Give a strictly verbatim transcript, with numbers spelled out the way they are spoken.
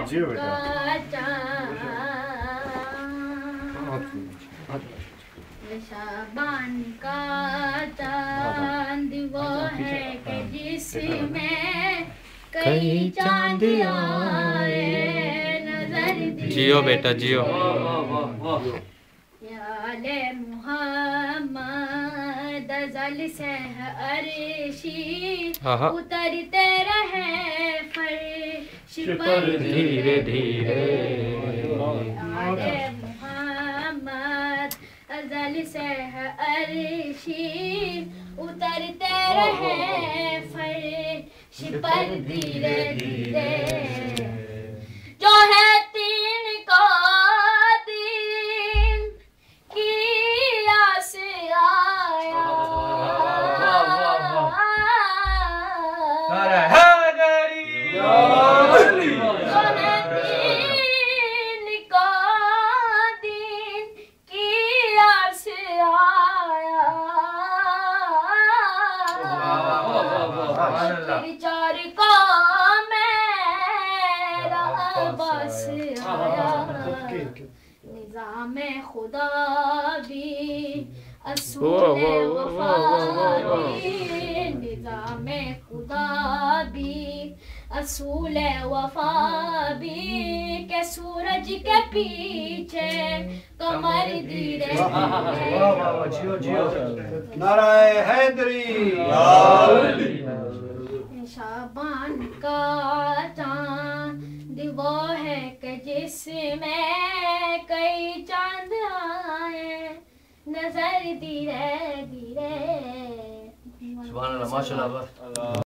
जियो बेटा। शाबान का चांद वो है कि जिसमें कई चांद आए नजर जियो बेटा जियो। याले मुहम्मद अज़ल से अर्शी उतरते रहे फर्श पर धीरे धीरे। याले मुहम्मद अज़ल से अर्शी उतरते रहे फर्श पर धीरे धीरे। जो है तीन को दिन की आस आया चार को मेरा बस आया निज़ाम खुदा भी असूल वफा भी निज़ाम खुदा भी असूल वफा भी के सूरज के पीछे कमर धीरे नाराए हैदरी। शाबान का चांद वो है कि जिसमें कई चांद आए नजर धीरे धीरे। सुभान अल्लाह माशाल्लाह।